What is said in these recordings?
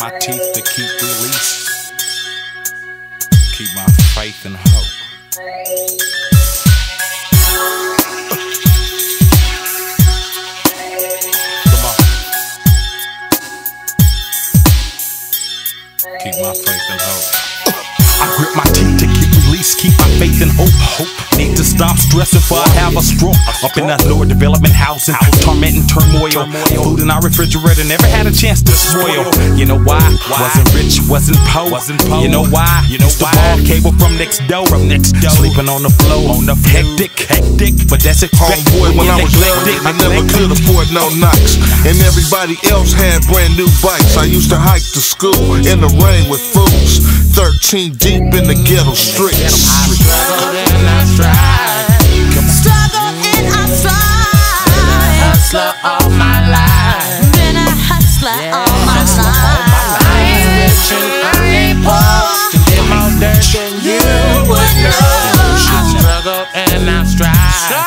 my teeth to keep release. Keep my faith and hope. Come on. Keep my faith and hope. I grip my teeth to keep release, keep my faith and hope. Need to stop stressing before I have a stroke. Up in that lower development housing, torment and turmoil. Food in our refrigerator never had a chance to spoil. You know why? Wasn't rich, wasn't poor. You know why? Used to ball cable from next door. Sleeping on the floor. Hectic. But that's it. Homeboy, when I was young, I never could afford no Nikes, and everybody else had brand new bikes. I used to hike to school in the rain with fools, 13 deep in the ghetto streets. Struggle and I strive. Hustler all my life. Been a hustler all my life. I ain't rich and I ain't poor. To get more dirt than you would know. I struggle and I strive.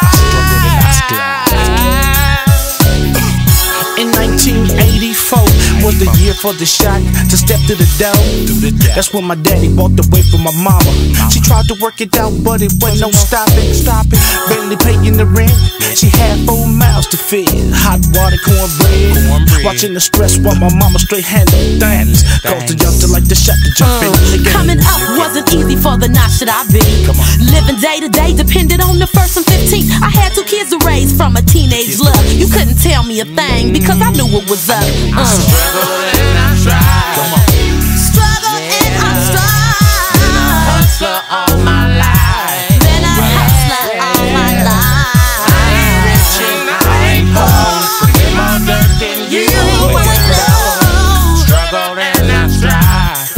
In 1984 was the year for the shot to step to the door. That's when my daddy walked away from my mama. She tried to work it out, but it wasn't no stopping. Barely paying the rent. She had 4 mouths to feed. Hot water, cornbread. Watching the stress while my mama straight handled things. Cause the youngster like the shot to jump in the game. Coming up wasn't easy for the notch that I be. Living day to day depended on the first and 15th. I had 2 kids to raise from a teenage love. You couldn't tell me a thing because I knew what was up. Struggle and I strive. Struggle and I strive. Hustler all my life. Been a hustler all my life. I ain't rich and I ain't poor. To get more dirt than you would know. Struggle and I strive.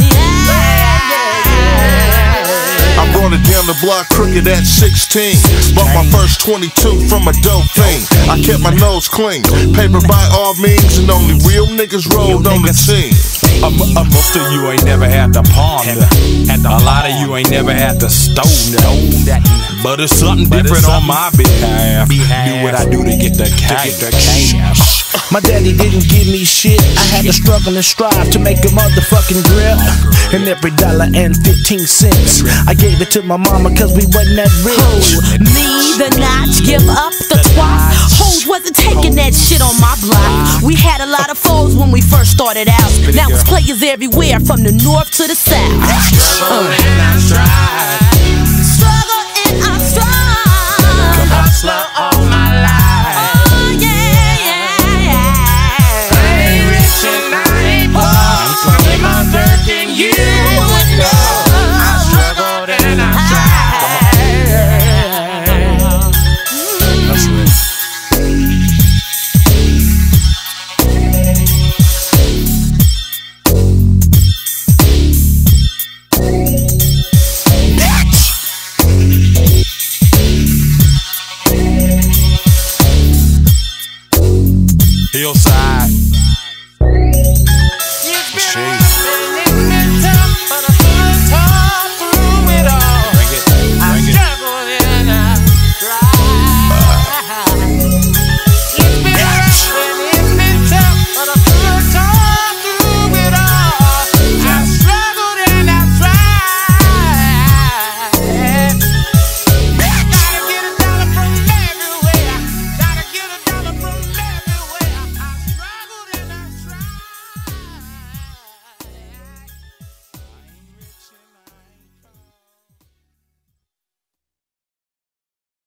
I brought it down the block crooked at 16. Bought my first 22 from a dope fiend. I kept my nose clean, paper by all means, and only real niggas rolled on the team. Most of you ain't never had to pawn that. A lot of you ain't never had to stone that. But it's something different on my behalf. Do what I do to get the cash. My daddy didn't give me shit. I had to struggle and strive to make a motherfucking grip. And every $1.15 I gave it to my mama cause we wasn't that rich. Me, the notch, give up the twice. Hoes wasn't taking that shit on my block. We had a lot of foes when we first started out. Now it's players everywhere from the north to the south. Struggle and I strive. Struggle and I strive. Hustler all my life. Oh yeah. I ain't rich and I ain't poor. To get more dirt than you would know. I struggled and I Hillside.